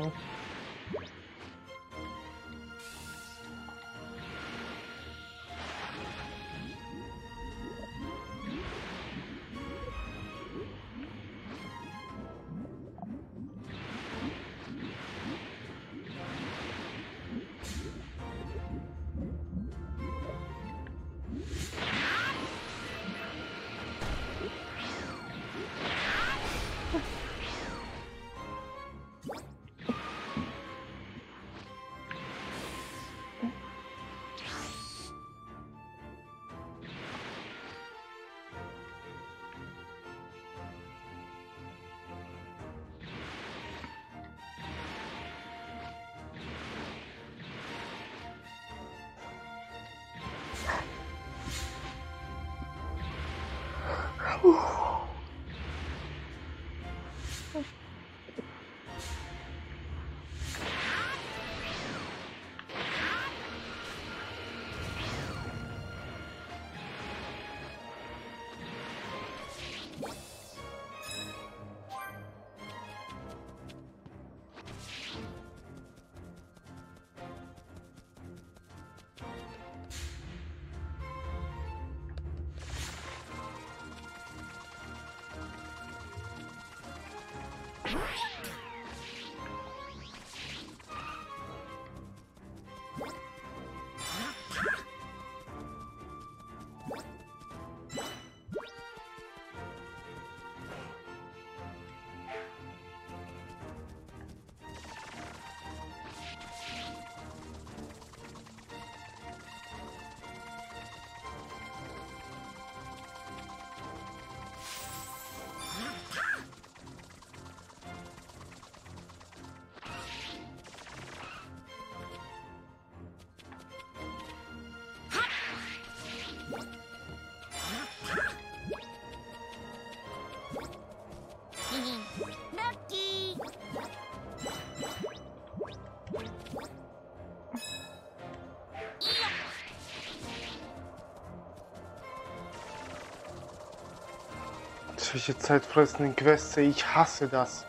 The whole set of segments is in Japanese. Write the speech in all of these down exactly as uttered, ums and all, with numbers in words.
Solche zeitfressenden Quests, ich hasse das.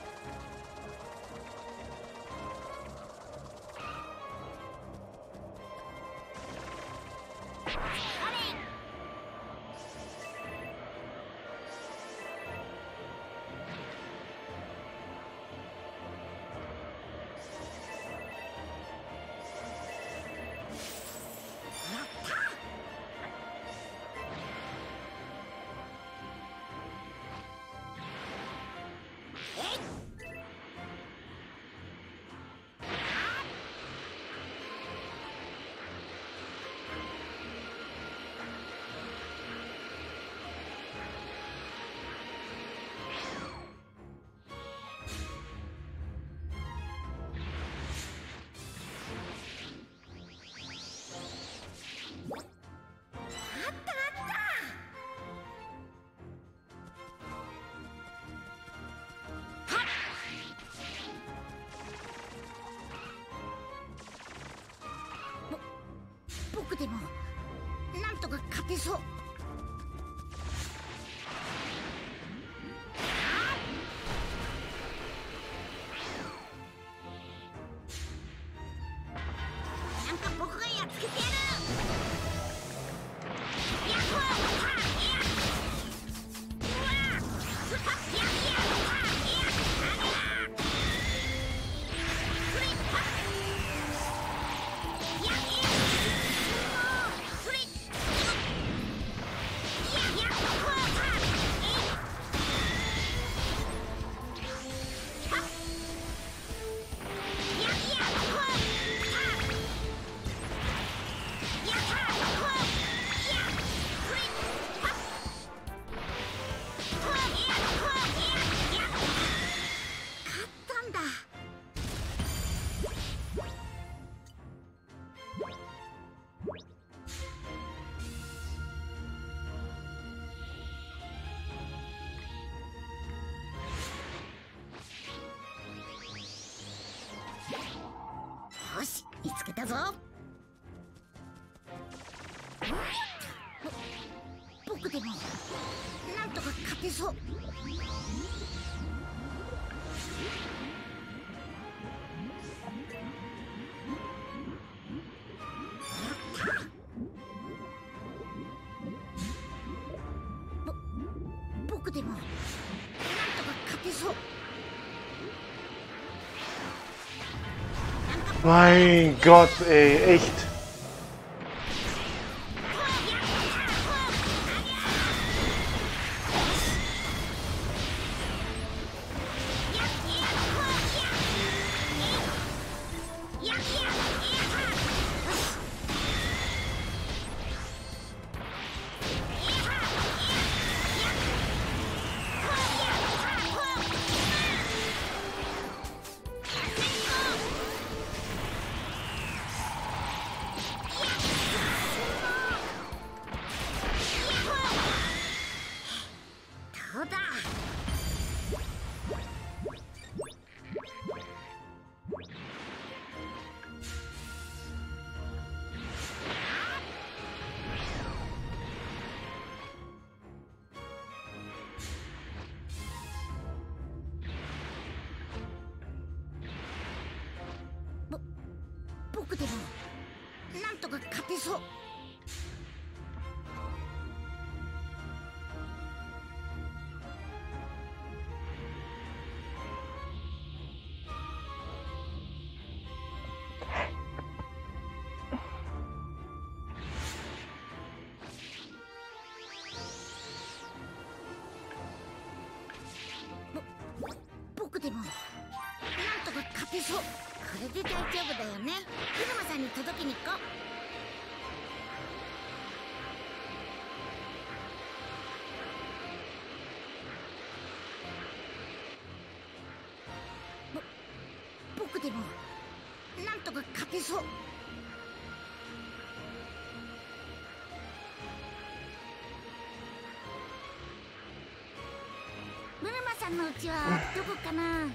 僕でもなんとか勝てそう。なんか僕がやっつけてやる。やっほーよし、見つけたぞ。僕でもなんとか勝てそう。 Mein Gott, ey, echt. 僕でもなんとか勝てそう。ぼ僕でもなんとか勝てそう。これで大丈夫だよね。車さんに届けに行こう。ぼ僕でもなんとか勝てそう。ムルマさんの家はどこかな。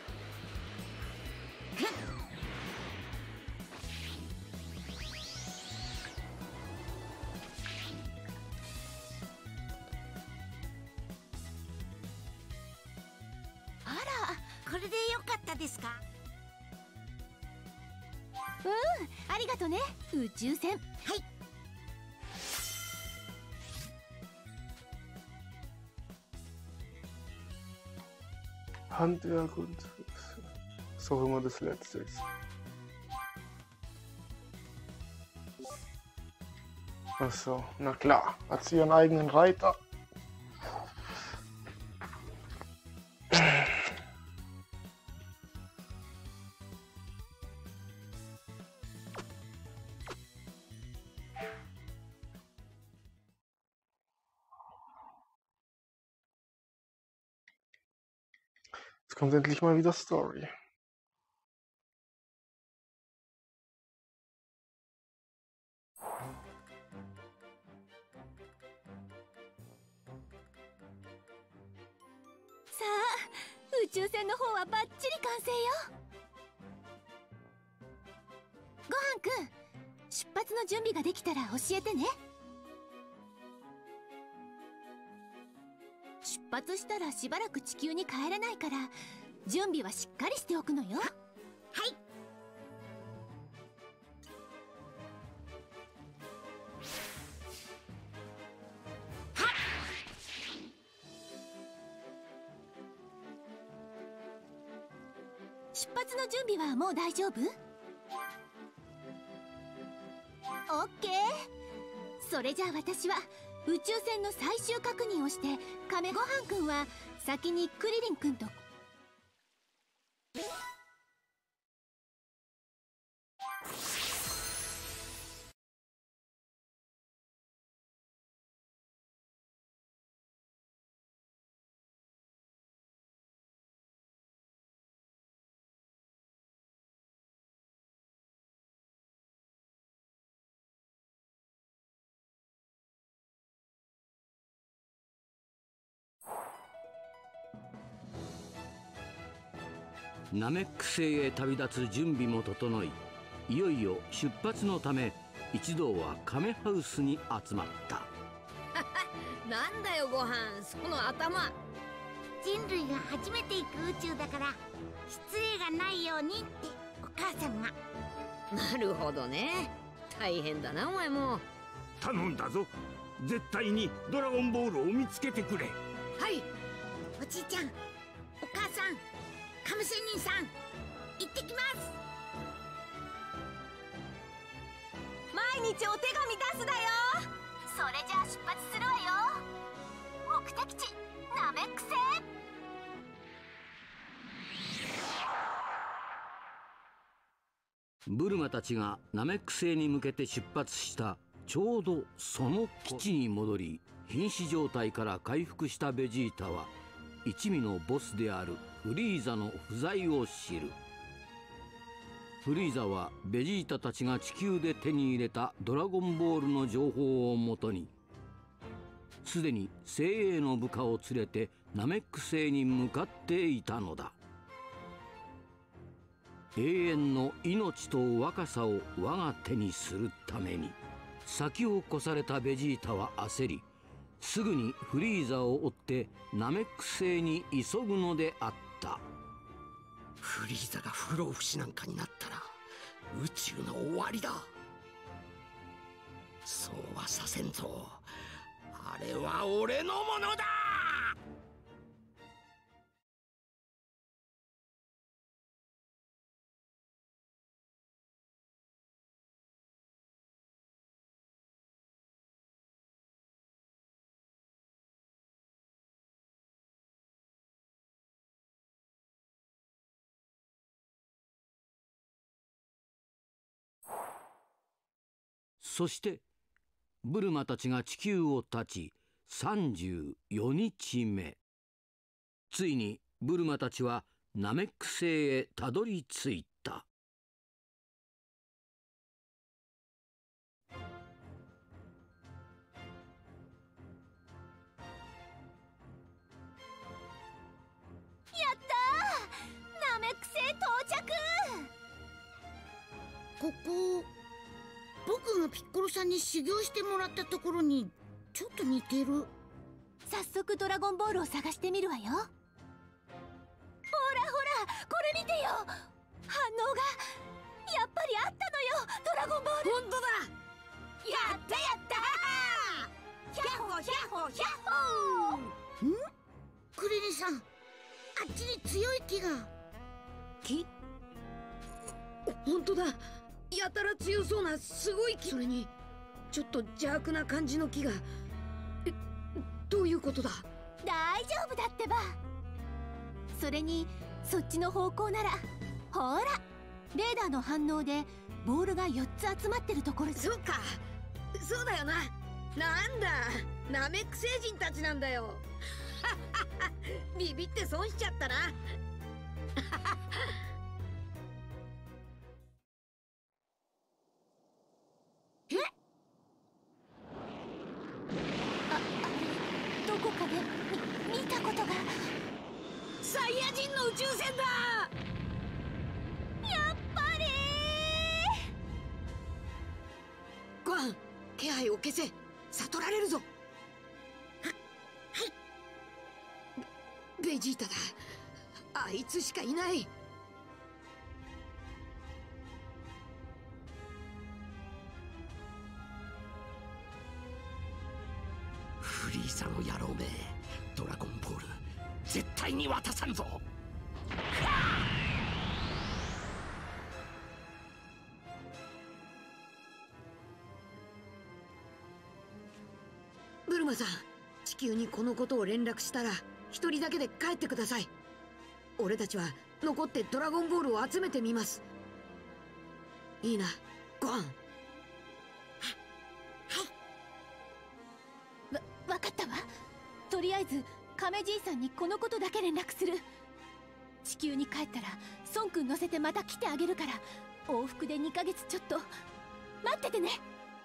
これでよかったですか。 うん、ありがとね、宇宙船。はい。 Handwerk und ist auch immer das Letzte. Achso, na klar, hat sie ihren eigenen Reiter. Jetzt kommt endlich mal wieder Story. Saあ、宇宙船の方はバッチリ完成よ。ごはんくん、出発の準備ができたら教えてね。出発したらしばらく地球に帰れないから準備はしっかりしておくのよ。はい。出発の準備はもう大丈夫？オッケー。それじゃあ私は宇宙船の最終確認をして、亀ごはんくんは先にクリリンくんと。 ナメック星へ旅立つ準備も整い、いよいよ出発のため一同はカメハウスに集まった。 なんだよごはん、その頭。 人類が初めて行く宇宙だから失礼がないようにってお母さんが。 なるほどね。大変だなお前も。 頼んだぞ。絶対にドラゴンボールを見つけてくれ。 はい。 おじいちゃん、お母さん、亀仙人さん、行ってきます。 毎日お手紙出すだよ。それじゃあ出発するわよ。目的地ナメック星。 ブルマたちがナメック星に向けて出発したちょうどその基地に戻り、瀕死状態から回復したベジータは一味のボスであるフリーザの不在を知る。フリーザはベジータたちが地球で手に入れたドラゴンボールの情報をもとに、すでに精鋭の部下を連れてナメック星に向かっていたのだ。永遠の命と若さを我が手にするために、先を越されたベジータは焦り、すぐにフリーザを追ってナメック星に急ぐのであった。 フリーザが不老不死なんかになったら宇宙の終わりだ。そうはさせんぞ。あれは俺のものだ。 そしてブルマたちが地球を立ちさんじゅうよにちめ、ついにブルマたちはナメック星へたどり着いた。 やったー、ナメック星到着。 ここ僕がピッコロさんに修行してもらったところにちょっと似てる。 早速ドラゴンボールを探してみるわよ。ほらほら、これ見てよ。反応がやっぱりあったのよ、ドラゴンボール。 本当だ。やったやったー。ヒャッホヒャッホヒャッホー。 ん？クリリンさん、あっちに強い木が。 木？本当だ。やたら強そうなすごい木。それにちょっと邪悪な感じの木が。え、どういうことだ？ 大丈夫だってば。それにそっちの方向ならほら、レーダーの反応でボールがよっつ集まってるところ。 そうか、そうだよな。なんだ、ナメック星人たちなんだよ。ビビって損しちゃったな。 どこかで見見たことが。 サイヤ人の宇宙船だ。 やっぱりー。ゴアン、気配を消せ。悟られるぞ。は、はい。ベ、ベジータだ。あいつしかいない。 フリーザの野郎め、ドラゴンボール絶対に渡さんぞ。 ブルマさん、地球にこのことを連絡したら一人だけで帰ってください。俺たちは残ってドラゴンボールを集めてみます。いいな、ゴアン。 わかったわ。とりあえず亀じいさんにこのことだけ連絡する。地球に帰ったら孫くん乗せてまた来てあげるから、往復でにかげつちょっと待っててね。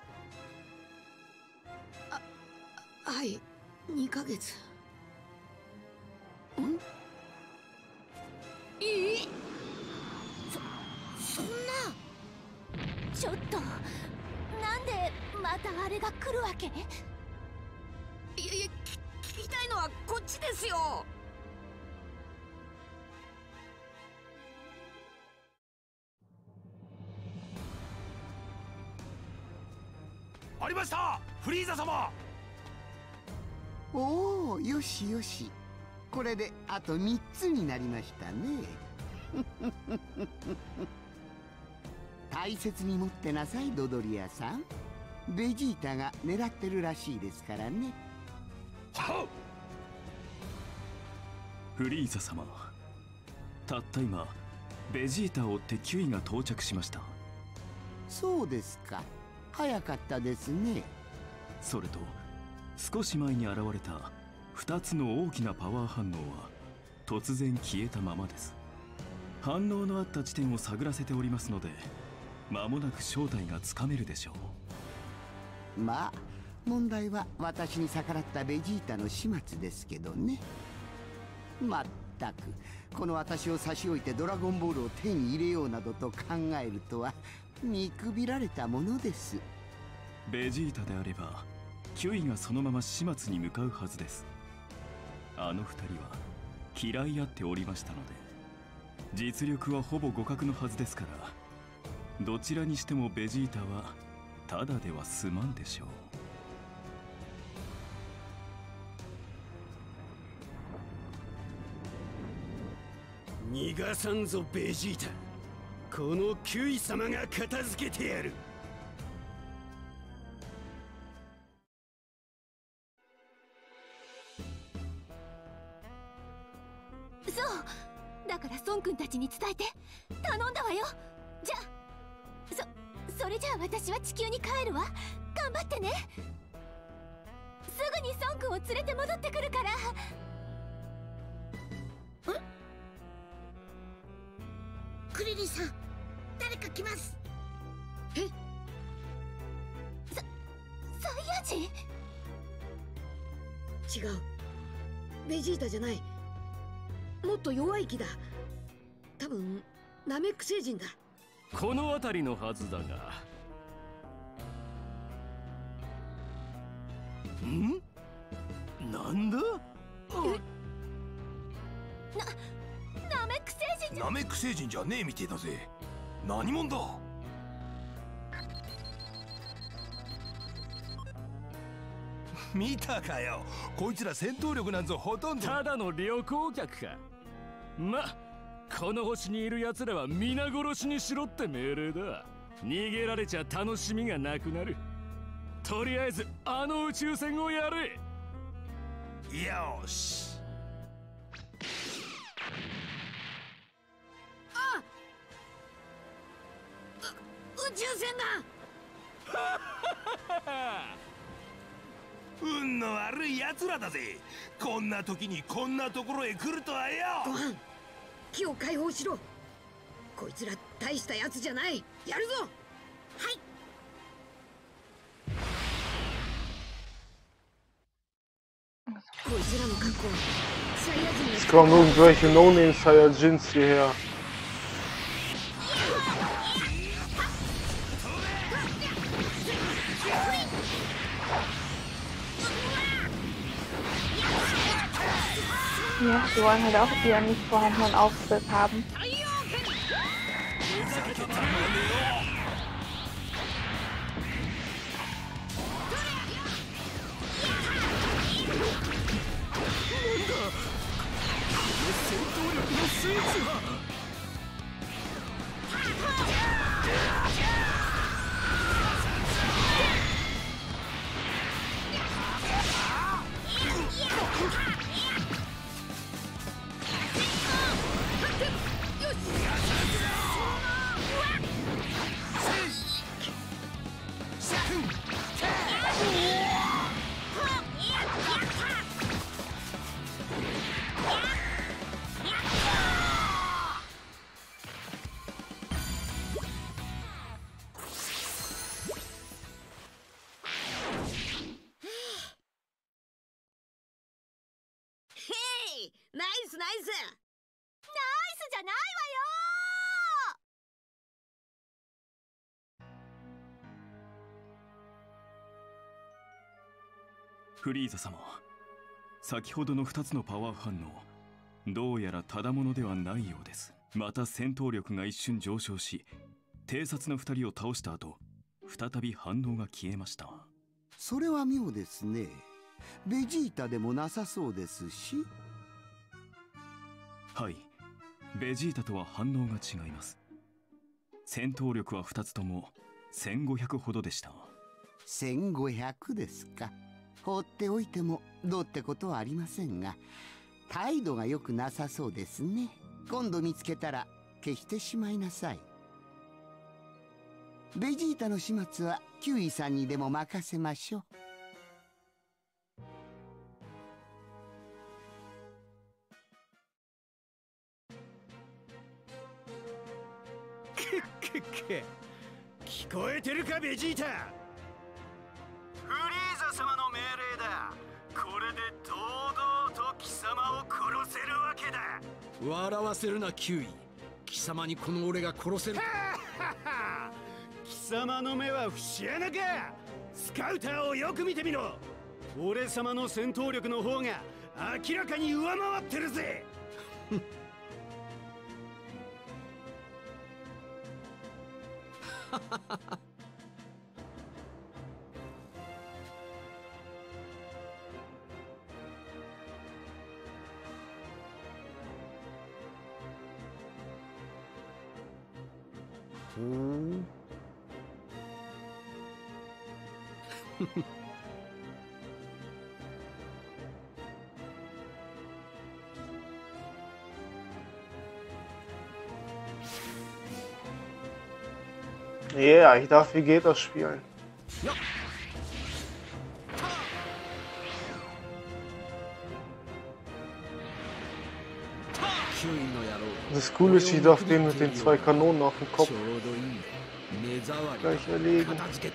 あ、はい、にかげつ。ん？いい？ そ、そんな。 ちょっと、なんでまたあれが来るわけ？ いやいや、聞きたいのはこっちですよ。 ありました、フリーザ様。 おお、よしよし。これであとみっつになりましたね。大大切に持ってなさい、ドドリアさん。ベジータが狙ってるらしいですからね。 はっ。フリーザ様、たった今ベジータを追ってキュイが到着しました。 そうですか、早かったですね。 それと少し前に現れたふたつの大きなパワー反応は突然消えたままです。反応のあった地点を探らせておりますので、間もなく正体がつかめるでしょう。まあ問題は私に逆らったベジータの始末ですけどね。まったくこの私を差し置いてドラゴンボールを手に入れようなどと考えるとは見くびられたものです。 ベジータであればキュイがそのまま始末に向かうはずです。あの二人は嫌い合っておりましたので、実力はほぼ互角のはずですから、どちらにしてもベジータはただでは済まんでしょう。 逃がさんぞベジータ。このキュイ様が片付けてやる。 そうだから孫君たちに伝えて頼んだわよ。じゃそそれじゃあ私は地球に帰るわ。頑張ってね。すぐに孫君を連れて戻ってくるから。 クリリンさん、誰か来ます。 え、 ササイヤ人？ 違う、ベジータじゃない。もっと弱い気だ。多分ナメック星人だ。 この辺りのはずだが。ん？なんだ？ な、ナメック星人じゃ。 ナメック星人じゃねえみてえだぜ。何者だ？見たかよ、こいつら戦闘力なんぞほとんど。 ただの旅行客か。ま、この星にいる奴らは皆殺しにしろって命令だ。逃げられちゃ楽しみがなくなる。とりあえずあの宇宙船をやれ。 よし。 あ、う宇宙船だ。 運の悪い奴らだぜ。こんな時にこんなところへ来るとはよ。 ご飯、木を解放しろ。こいつら大したやつじゃない。やるぞ。 はい。 こいつらの格好、サイヤ人が。 Es kommen irgendwelche No-Name-Saiyajins hierher. Ja, die wollen halt auch ihren nicht vorhandenen Auftritt haben. Hey! ナイスナイス。ナイスじゃないわよ。 フリーザ様、先ほどのふたつのパワー反応、どうやらただものではないようです。また戦闘力が一瞬上昇し、偵察のふたりを倒した後、再び反応が消えました。 それは妙ですね。ベジータでもなさそうですし。 はい、ベジータとは反応が違います。 戦闘力はふたつともせんごひゃくほどでした。 せんごひゃくですか。放っておいてもどうってことはありませんが、態度が良くなさそうですね。今度見つけたら消してしまいなさい。ベジータの始末はキウイさんにでも任せましょう。 くっく聞こえてるかベジータ。フリーザ様の命令だ。これで堂々と貴様を殺せるわけだ。 笑わせるなキウイ。貴様にこの俺が殺せる。 貴様の目は節穴か。スカウターをよく見てみろ。俺様の戦闘力の方が明らかに上回ってるぜ。 ふん Yeah, ich darf Vegeta spielen. Ja. Das Coole ist, ich darf den mit den zwei Kanonen auf dem Kopf gleich erlegen.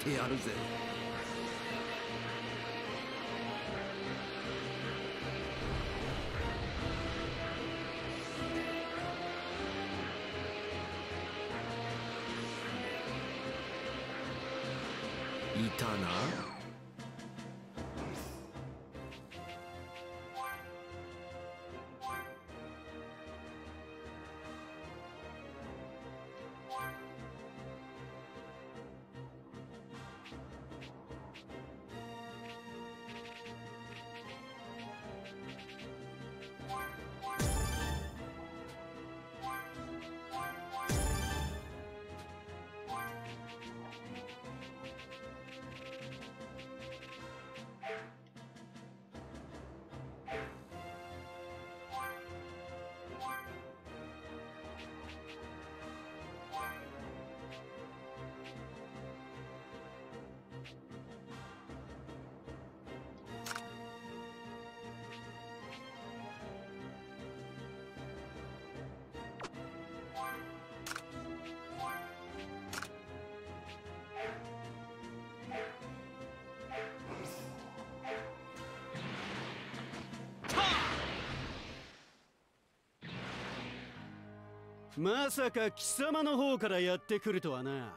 まさか貴様の方からやってくるとはな。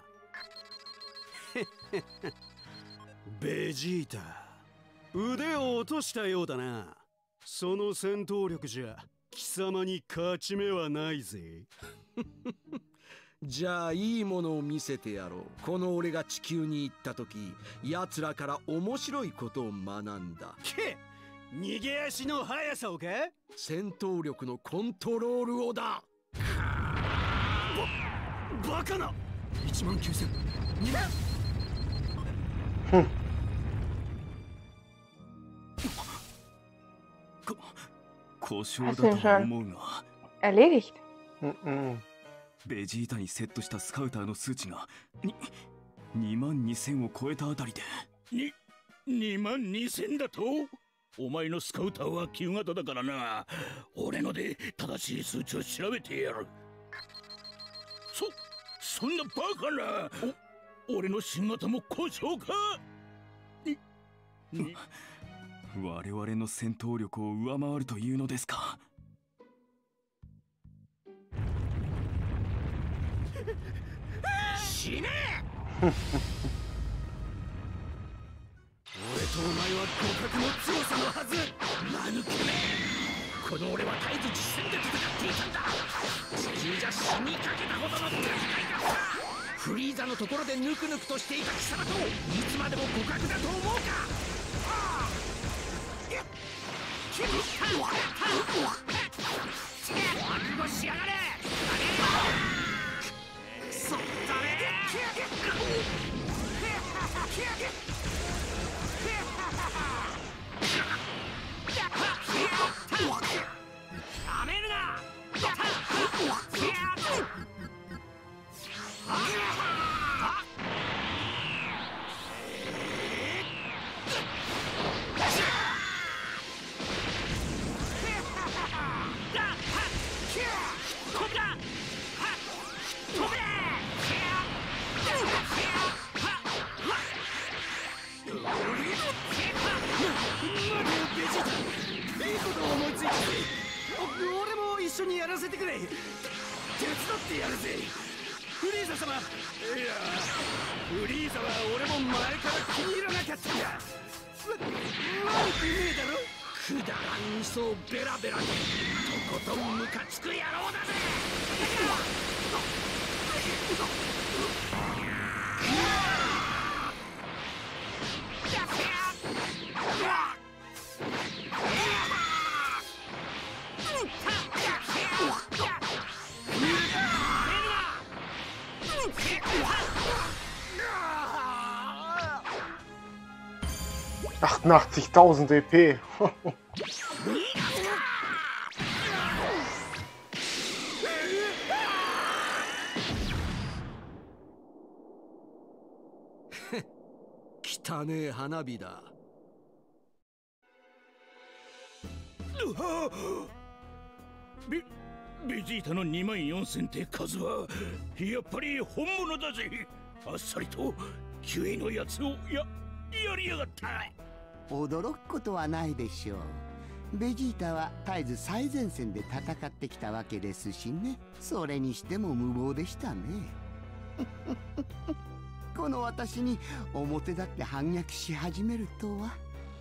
ベジータ、腕を落としたようだな。その戦闘力じゃ貴様に勝ち目はないぜ。 じゃあいいものを見せてやろう。この俺が地球に行った時、奴らから面白いことを学んだ。 け逃げ足の速さをか。 戦闘力のコントロールをだ。 バカな。いちまんきゅうせん、にまん。 こ故障だと思うが。 Erledigt。 ベジータにセットしたスカウターの数値がにまんにせんを超えたあたりで。 ににまんにせんだと。お前のスカウターは旧型だからな。俺ので正しい数値を調べてやる。そそんなバカな。お俺の新型も故障か。にに我々の戦闘力を上回るというのですか。 死ね。 俺とお前は互角の強さのはず。間抜けめ。この俺は絶えず実戦で戦っていたんだ。地球じゃ死にかけたほどの戦いだった。フリーザのところでぬくぬくとしていた貴様といつまでも互角だと思うか。ああ覚悟しやがれ。そっといいことを思いついたぜ。俺も一緒にやらせてくれ。手伝ってやるぜ。フリーザ様。いやフリーザは俺も前から気に入らなかったんだ。わ悪くねえだろ。くだらん嘘をベラベラととことんムカつく野郎だぜ。 achtundachtzigtausend E P. 汚ねえ花火だ。 ベベジータのにまんよんせんって数はやっぱり本物だぜ。あっさりとキュイのやつをややりやがった。 驚くことはないでしょう。ベジータは絶えず最前線で戦ってきたわけですしね。それにしても無謀でしたね。この私に表立って反逆し始めるとは。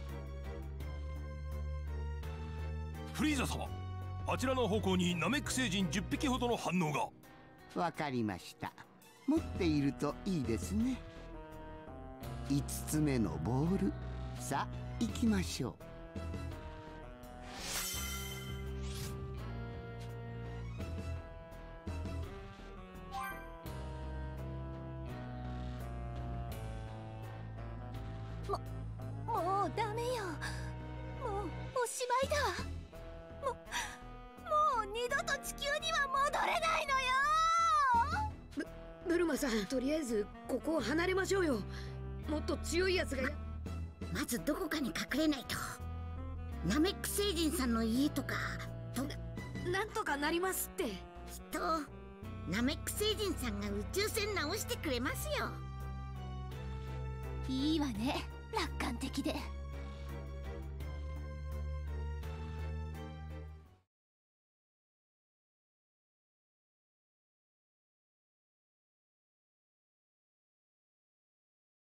フリーザ様、あちらの方向にナメック星人じゅっぴきほどの反応が。 わかりました。持っているといいですね。いつつめのボール、さあ行きましょう。ももうダメよ。もうおしまいだわ。ももう二度と地球には戻れないのよ。 ブブルマさん、とりあえずここを離れましょうよ。もっと強いやつが。 まずどこかに隠れないと。ナメック星人さんの家とかとななんとかなりますって。きっとナメック星人さんが宇宙船直してくれますよ。 いいわね、楽観的で。